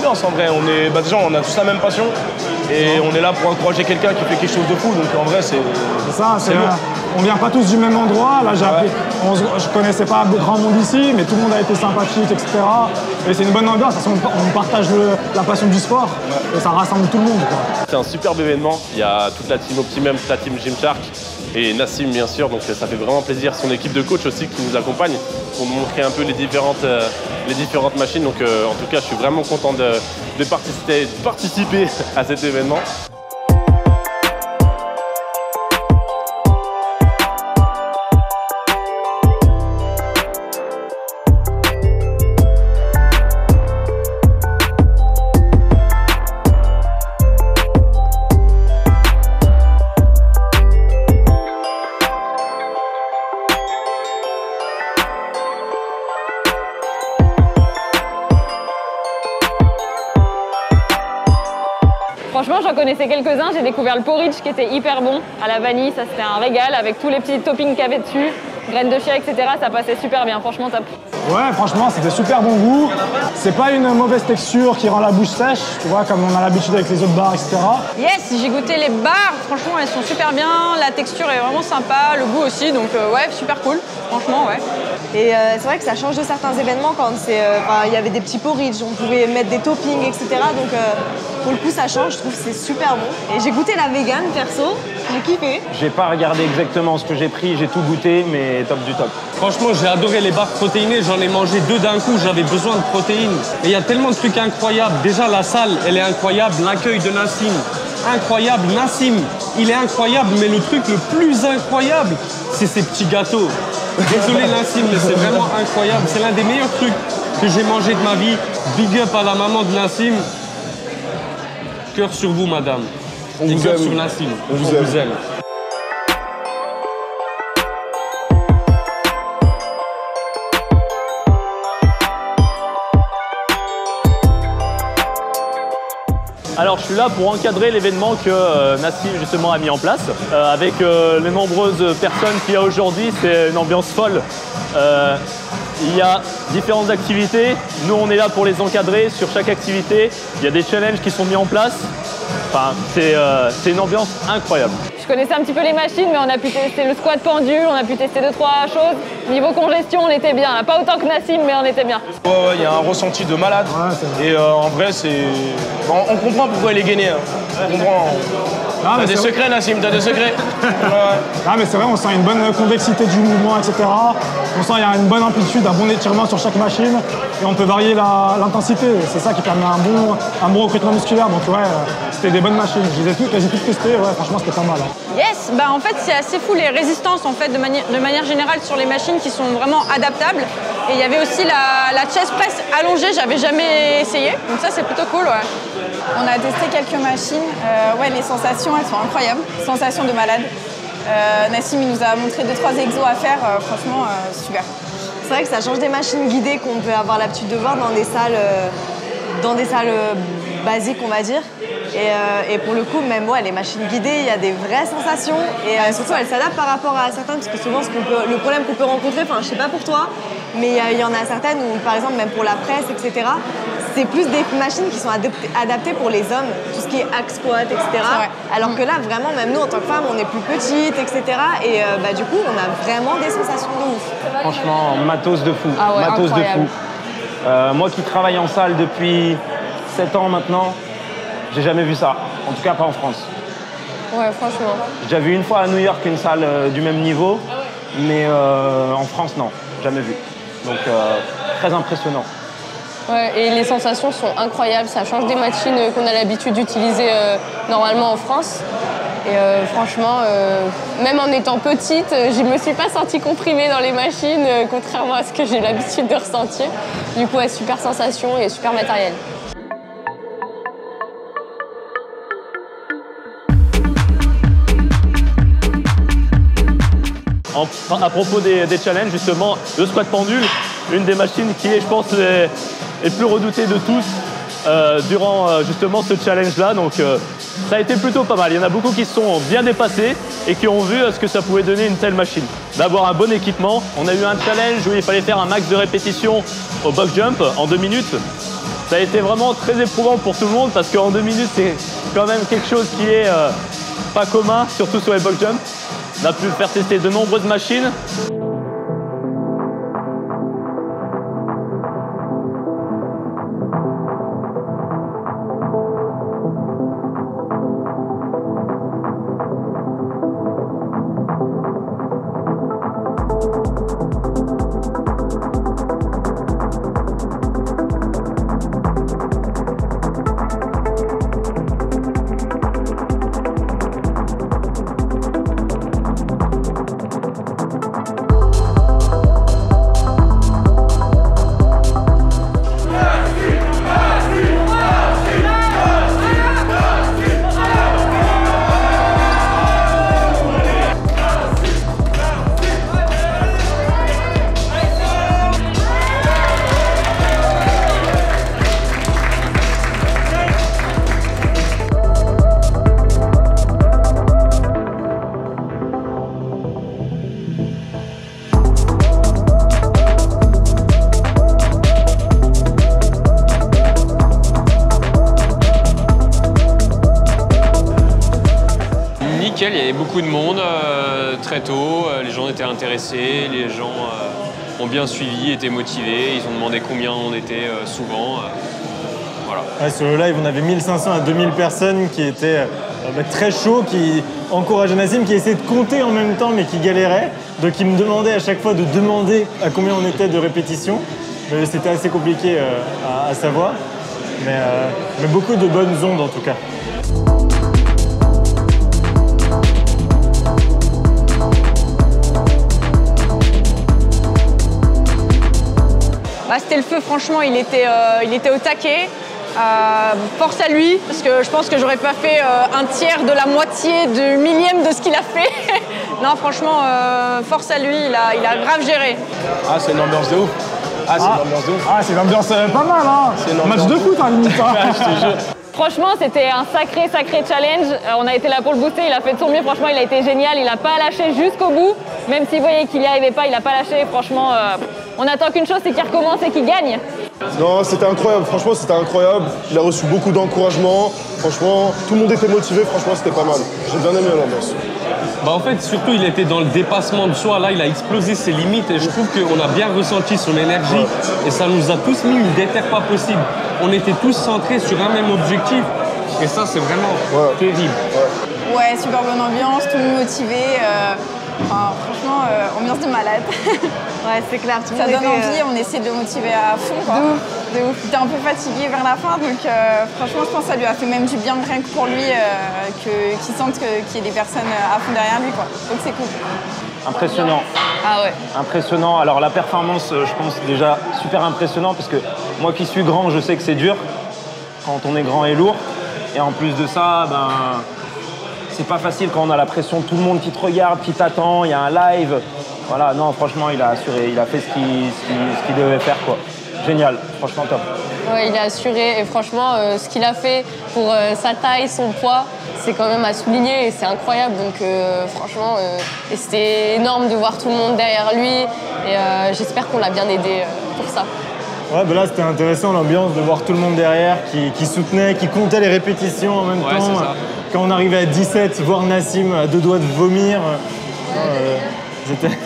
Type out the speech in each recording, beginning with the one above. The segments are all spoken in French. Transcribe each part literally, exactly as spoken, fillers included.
ambiance en vrai. On est, bah, déjà, on a tous la même passion et on est là pour encourager quelqu'un qui fait quelque chose de fou. Donc en vrai, c'est ça. C'est on vient pas tous du même endroit. Là, j'ai ouais. appris, on, je connaissais pas grand monde ici, mais tout le monde a été sympathique, et cetera. Et c'est une bonne ambiance. Parce qu'on on partage le, la passion du sport ouais. et ça rassemble tout le monde. C'est un superbe événement. Il y a toute la team Optimum, toute la team Gymshark et Nassim bien sûr. Donc ça fait vraiment plaisir. Son équipe de coach aussi qui nous accompagne pour nous montrer un peu les différentes, euh, les différentes machines. Donc euh, en tout cas, je suis vraiment content de, de participer, de participer à cet événement. Franchement, j'en connaissais quelques-uns. J'ai découvert le porridge qui était hyper bon à la vanille. Ça, c'était un régal avec tous les petits toppings qu'il y avait dessus. Graines de chia, et cetera. Ça passait super bien. Franchement, top. Ouais, franchement, c'était super bon goût. C'est pas une mauvaise texture qui rend la bouche sèche, tu vois, comme on a l'habitude avec les autres bars, et cetera. Yes, j'ai goûté les bars. Franchement, elles sont super bien. La texture est vraiment sympa, le goût aussi. Donc, euh, ouais, super cool. Franchement, ouais. Et euh, c'est vrai que ça change de certains événements quand c'est, euh, il y avait des petits porridge, on pouvait mettre des toppings, et cetera. Donc euh, pour le coup ça change, je trouve que c'est super bon. Et j'ai goûté la vegan perso, j'ai kiffé. J'ai pas regardé exactement ce que j'ai pris, j'ai tout goûté, mais top du top. Franchement, j'ai adoré les barres protéinées, j'en ai mangé deux d'un coup, j'avais besoin de protéines. Et il y a tellement de trucs incroyables. Déjà la salle, elle est incroyable, l'accueil de Nassim, incroyable. Nassim, il est incroyable, mais le truc le plus incroyable, c'est ces petits gâteaux. Désolé Nassim, mais c'est vraiment incroyable. C'est l'un des meilleurs trucs que j'ai mangé de ma vie. Big up à la maman de Nassim. Cœur sur vous, madame. On vous cœur aime. sur Nassim. On vous On aime. vous aime. Alors je suis là pour encadrer l'événement que euh, Nassim justement a mis en place. Euh, avec euh, les nombreuses personnes qu'il y a aujourd'hui, c'est une ambiance folle. Euh, il y a différentes activités. Nous on est là pour les encadrer sur chaque activité. Il y a des challenges qui sont mis en place. Enfin, c'est euh, c'est une ambiance incroyable. Je connaissais un petit peu les machines, mais on a pu tester le squat pendule, on a pu tester deux, trois choses. Niveau congestion, on était bien. Pas autant que Nassim, mais on était bien. Ouais, ouais, il y a un ressenti de malade. Ouais, et euh, en vrai, c'est... Bon, on comprend pourquoi il est gainé. Hein. On comprend. T'as des secrets, Nassim, t'as des secrets. Ouais. Ah, mais c'est vrai, on sent une bonne convexité du mouvement, et cetera. On sent qu'il y a une bonne amplitude, un bon étirement sur chaque machine. Et on peut varier l'intensité. C'est ça qui permet un bon, un bon recrutement musculaire. Donc ouais, c'était des bonnes machines. Je les ai toutes, quasi toutes testées. Ouais, franchement, c'était pas mal. Hein. Yes, bah en fait, c'est assez fou les résistances en fait, de, mani de manière générale sur les machines qui sont vraiment adaptables. Et il y avait aussi la, la chest press allongée, j'avais jamais essayé. Donc ça, c'est plutôt cool. Ouais. On a testé quelques machines. Euh, ouais, les sensations, elles sont incroyables. Sensations de malade. Euh, Nassim, il nous a montré deux, trois exos à faire. Euh, franchement, euh, super. C'est vrai que ça change des machines guidées qu'on peut avoir l'habitude de voir dans des salles, euh, dans des salles euh, basiques, on va dire. Et, euh, et pour le coup, même ouais, les machines guidées, il y a des vraies sensations. Et euh, surtout, elles s'adaptent par rapport à certaines, parce que souvent, ce qu'on peut, le problème qu'on peut rencontrer, enfin, je sais pas pour toi, mais il y, y en a certaines où, par exemple, même pour la presse, et cetera, c'est plus des machines qui sont adaptées, adaptées pour les hommes, tout ce qui est hack squat, et cetera. Alors que là, vraiment, même nous, en tant que femmes, on est plus petites, et cetera. Et euh, bah, du coup, on a vraiment des sensations de ouf. Franchement, matos de fou. Ah ouais, matos incroyable. de fou. Euh, moi qui travaille en salle depuis sept ans maintenant, j'ai jamais vu ça. En tout cas, pas en France. Ouais, franchement. J'ai déjà vu une fois à New York une salle euh, du même niveau, mais euh, en France, non, jamais vu. Donc, euh, très impressionnant. Ouais, et les sensations sont incroyables. Ça change des machines qu'on a l'habitude d'utiliser euh, normalement en France. Et euh, franchement, euh, même en étant petite, je ne me suis pas sentie comprimée dans les machines, euh, contrairement à ce que j'ai l'habitude de ressentir. Du coup, ouais, super sensation et super matériel. En, à propos des, des challenges, justement, le squat pendule, une des machines qui est, je pense, les, les plus redoutées de tous euh, durant euh, justement ce challenge-là. Donc, euh, ça a été plutôt pas mal. Il y en a beaucoup qui se sont bien dépassés et qui ont vu ce que ça pouvait donner une telle machine. D'avoir un bon équipement. On a eu un challenge où il fallait faire un max de répétitions au box jump en deux minutes. Ça a été vraiment très éprouvant pour tout le monde parce qu'en deux minutes, c'est quand même quelque chose qui est euh, pas commun, surtout sur les box jump. On a pu faire tester de nombreuses machines. Il y avait beaucoup de monde euh, très tôt, euh, les gens étaient intéressés, les gens euh, ont bien suivi, étaient motivés, ils ont demandé combien on était euh, souvent. Euh, voilà. Ouais, sur le live, on avait mille cinq cents à deux mille personnes qui étaient euh, bah, très chauds, qui encourageaient Nassim, qui essayaient de compter en même temps mais qui galéraient. Donc ils me demandaient à chaque fois de demander à combien on était de répétitions. C'était assez compliqué euh, à, à savoir, mais, euh, mais beaucoup de bonnes ondes en tout cas. Bah, c'était le feu, franchement, il était, euh, il était au taquet. Euh, force à lui, parce que je pense que j'aurais pas fait euh, un tiers de la moitié du millième de ce qu'il a fait. Non, franchement, euh, force à lui, il a, il a grave géré. Ah, c'est une ambiance de ouf. Ah, c'est ah. une ambiance de ouf. Ah, c'est une ambiance euh, pas mal, hein. C'est un match de foot, à la limite. Je te jure. Franchement, c'était un sacré, sacré challenge. Euh, on a été là pour le booster, il a fait de son mieux. Franchement, il a été génial. Il n'a pas lâché jusqu'au bout. Même s'il voyait qu'il n'y arrivait pas, il n'a pas lâché. Franchement, euh, on attend qu'une chose, c'est qu'il recommence et qu'il gagne. Non, c'était incroyable. Franchement, c'était incroyable. Il a reçu beaucoup d'encouragement. Franchement, tout le monde était motivé. Franchement, c'était pas mal. J'ai bien aimé l'ambiance. Bah en fait, surtout, il était dans le dépassement de soi. Là, il a explosé ses limites et je trouve qu'on a bien ressenti son énergie et ça nous a tous mis une déterre pas possible. On était tous centrés sur un même objectif et ça, c'est vraiment ouais. terrible. Ouais. ouais, super bonne ambiance, tout le monde motivé. Euh, enfin, franchement, euh, ambiance de malade. Ouais, c'est clair. Tout ça donne était, envie, euh... on essaie de le motiver à fond. Quoi. De ouf, de ouf. Il était un peu fatigué vers la fin, donc euh, franchement, je pense que ça lui a fait même du bien rien que pour lui, euh, qu'il sente qu'il y ait des personnes à fond derrière lui. Quoi. Donc c'est cool. Impressionnant. Ah ouais. Impressionnant. Alors la performance, je pense déjà super impressionnant parce que moi qui suis grand, je sais que c'est dur quand on est grand et lourd. Et en plus de ça, ben, c'est pas facile quand on a la pression de tout le monde qui te regarde, qui t'attend, il y a un live. Voilà, non, franchement, il a assuré, il a fait ce qu'il ce qu'il, ce qu'il devait faire, quoi. Génial, franchement top. Ouais, il a assuré et franchement, euh, ce qu'il a fait pour euh, sa taille, son poids, c'est quand même à souligner et c'est incroyable. Donc euh, franchement, euh, et c'était énorme de voir tout le monde derrière lui et euh, j'espère qu'on l'a bien aidé euh, pour ça. Ouais, ben là c'était intéressant l'ambiance de voir tout le monde derrière qui, qui soutenait, qui comptait les répétitions en même ouais, temps. Quand on arrivait à dix-sept, voir Nassim à deux doigts de vomir. Euh, c'était...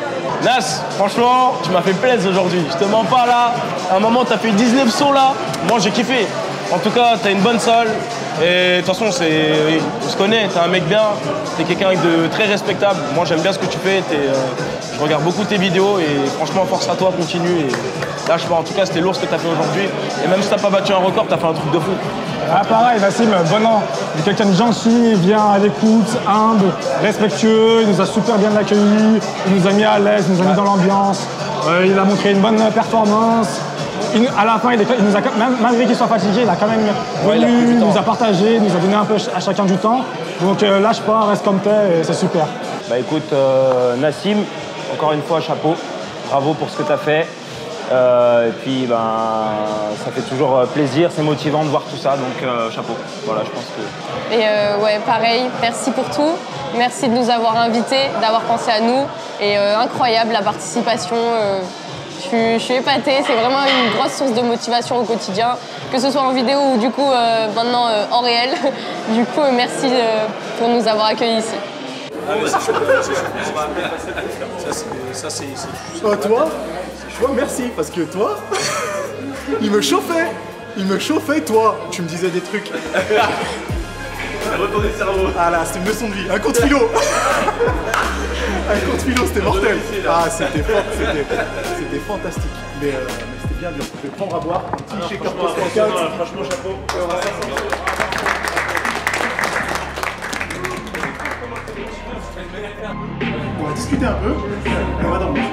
Nas, franchement, tu m'as fait plaisir aujourd'hui. Je te mens pas là. À un moment, t'as fait dix-neuf sauts là. Moi, j'ai kiffé. En tout cas, t'as une bonne salle. Et de toute façon, c'est, on se connaît. T'es un mec bien. T'es quelqu'un de très respectable. Moi, j'aime bien ce que tu fais. T'es, euh, je regarde beaucoup tes vidéos et franchement, force à toi, continue. Et lâche pas. En tout cas, c'était lourd ce que t'as fait aujourd'hui. Et même si t'as pas battu un record, t'as fait un truc de fou. Ah, pareil, Nassim, bon an. Il est quelqu'un de gentil, bien à l'écoute, humble, respectueux. Il nous a super bien accueillis. Il nous a mis à l'aise, il nous a mis dans l'ambiance. Euh, il a montré une bonne performance. Il, à la fin, il, est, il nous a, même, malgré qu'il soit fatigué, il a quand même venu, ouais, il nous a partagé, il nous a donné un peu à chacun du temps. Donc euh, lâche pas, reste comme t'es et c'est super. Bah écoute, euh, Nassim, encore une fois, chapeau. Bravo pour ce que t'as fait. Euh, et puis ben, ça fait toujours plaisir, c'est motivant de voir tout ça, donc euh, chapeau. Voilà, je pense que... Et euh, ouais, pareil, merci pour tout. Merci de nous avoir invités, d'avoir pensé à nous. Et euh, incroyable la participation. Euh, je suis, je suis épatée, c'est vraiment une grosse source de motivation au quotidien, que ce soit en vidéo ou du coup euh, maintenant euh, en réel. Du coup, euh, merci euh, pour nous avoir accueillis ici. Ça, c'est... Oh, toi, toi, merci, parce que toi, il me chauffait. Il me chauffait, toi. Tu me disais des trucs. Retourner le cerveau. Ah là, c'était une leçon de vie. Un compte philo. Un compte philo, c'était mortel. Ah, c'était fort, c'était, c'était fantastique. Mais, euh, mais c'était bien dur. Je vais prendre à boire. Un petit Ah, shaker franchement, post workout. franchement, franchement, chapeau. On va discuter un peu. Et on va dormir.